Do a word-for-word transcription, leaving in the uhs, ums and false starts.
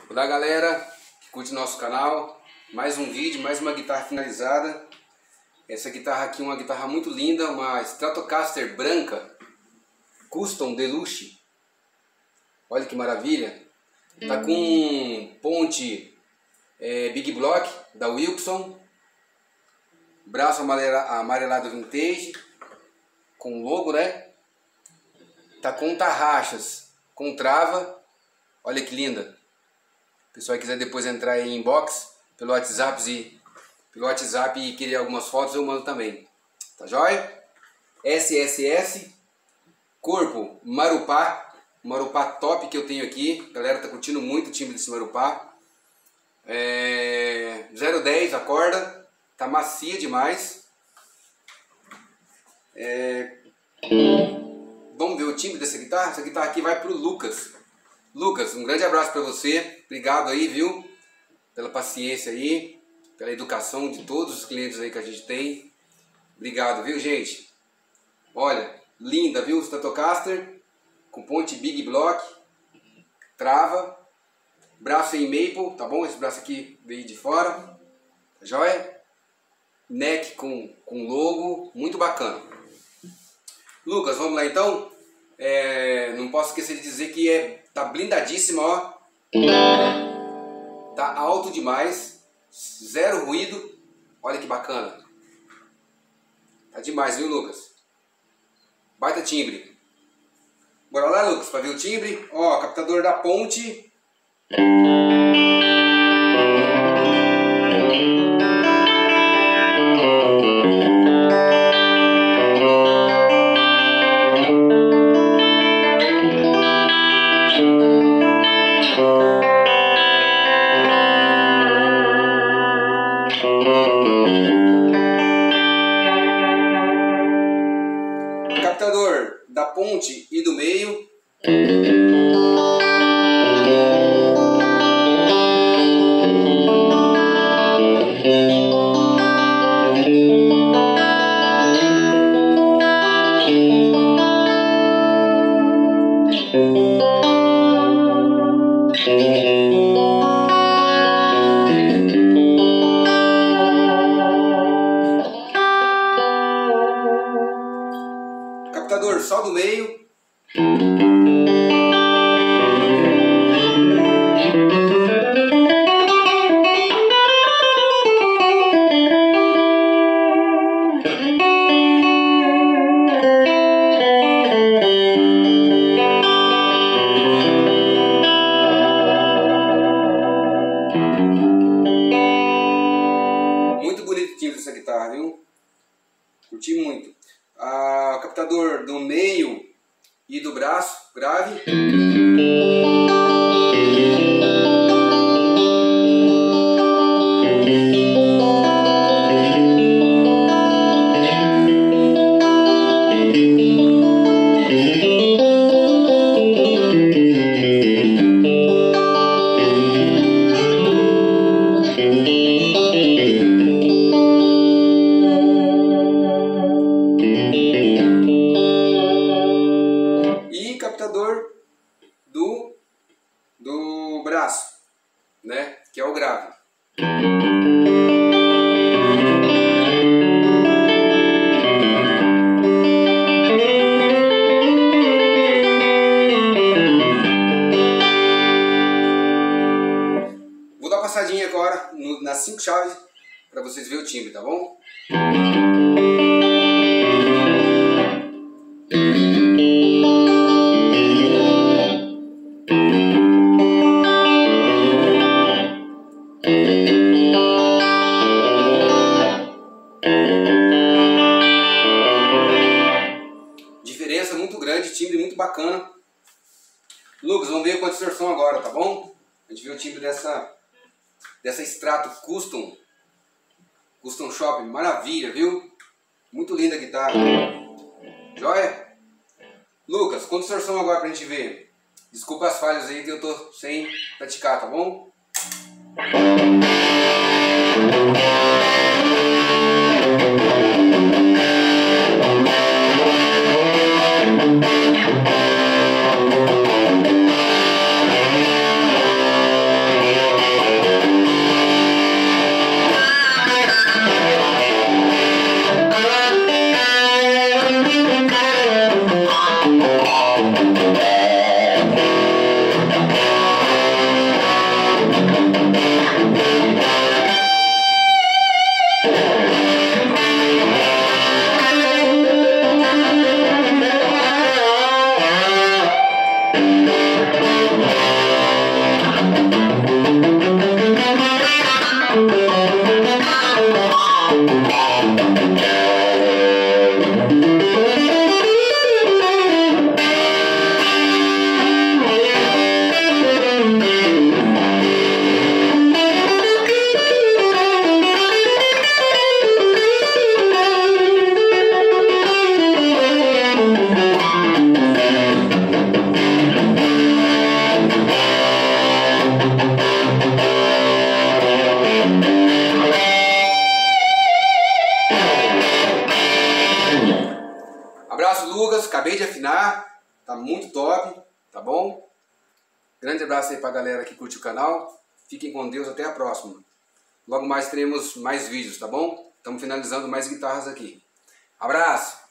Olá galera que curte nosso canal, mais um vídeo, mais uma guitarra finalizada. Essa guitarra aqui é uma guitarra muito linda, uma Stratocaster branca Custom Deluxe. Olha que maravilha. Tá com ponte é, Big Block da Wilson, braço amarelado vintage com logo, né? Tá com tarraxas com trava. Olha que linda. Se o pessoal quiser depois entrar em inbox pelo WhatsApp e pelo WhatsApp e querer algumas fotos, eu mando também. Tá jóia? S S S corpo Marupá, Marupá top que eu tenho aqui. A galera tá curtindo muito o timbre desse Marupá. É... zero dez a corda, tá macia demais. É... Vamos ver o timbre dessa guitarra? Essa guitarra aqui vai pro Lucas. Lucas, um grande abraço para você. Obrigado aí, viu? Pela paciência aí, pela educação de todos os clientes aí que a gente tem. Obrigado, viu, gente? Olha, linda, viu? Stratocaster com ponte Big Block, trava, braço em maple, tá bom? Esse braço aqui veio de fora, tá joia? Neck com, com logo, muito bacana. Lucas, vamos lá então? É, não posso esquecer de dizer que é, tá blindadíssima, ó. Tá alto demais, zero ruído. Olha que bacana. Tá demais, viu, Lucas? Baita timbre. Bora lá, Lucas, para ver o timbre. Ó, captador da ponte. Captador da ponte e do meio. Captador só do meio. Muito bonito o timbre dessa guitarra, viu? Curti muito. Ah, o captador do meio e do braço, grave. Captador do, do braço, né? Que é o grave. Vou dar uma passadinha agora no, nas cinco chaves para vocês verem o timbre, tá bom? Diferença muito grande, timbre muito bacana. Lucas, vamos ver com a distorção agora, tá bom? A gente vê o timbre dessa dessa Strato Custom Custom Shop, maravilha, viu? Muito linda a guitarra. Joia? Lucas, com distorção agora pra gente ver. Desculpa as falhas aí que eu tô sem praticar, tá bom? Lucas, acabei de afinar, tá muito top, tá bom? Grande abraço aí pra galera que curte o canal, fiquem com Deus, até a próxima. Logo mais teremos mais vídeos, tá bom? Estamos finalizando mais guitarras aqui. Abraço!